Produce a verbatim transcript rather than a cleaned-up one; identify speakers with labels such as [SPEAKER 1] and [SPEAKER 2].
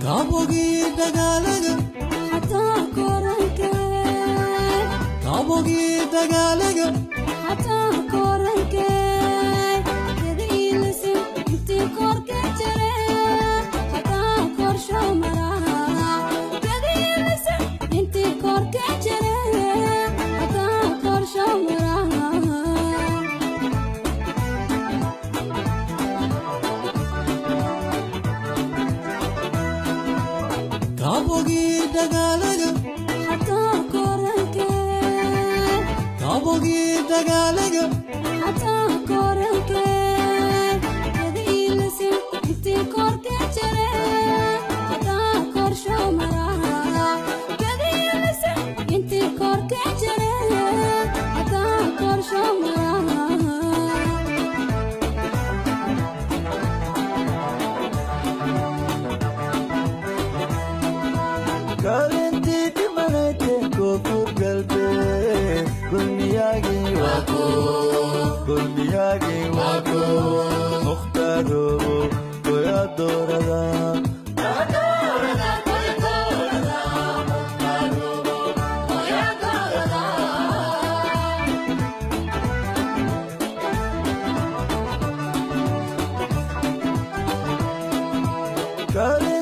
[SPEAKER 1] Kabogi dagalaga
[SPEAKER 2] hata koranke
[SPEAKER 1] Kabogi dagalaga
[SPEAKER 2] hata koranke yadilisi inti korke jere hata korsho mara yadilisi inti korke jere hata korsho mara
[SPEAKER 1] Kabogi dagalaga
[SPEAKER 2] hata koranke
[SPEAKER 1] Kabogi dagalaga
[SPEAKER 2] hata koranke yadilisi inti korke jere hata korsho mara yadilisi inti korke jere hata korsho mara
[SPEAKER 1] Kalenti kimanete kofur galbe Kunyagi wako Kunyagi wako Mukhtaro Koya dorada
[SPEAKER 2] Dorada, koya dorada, Mukhtaru, koya dorada.
[SPEAKER 1] Kalenti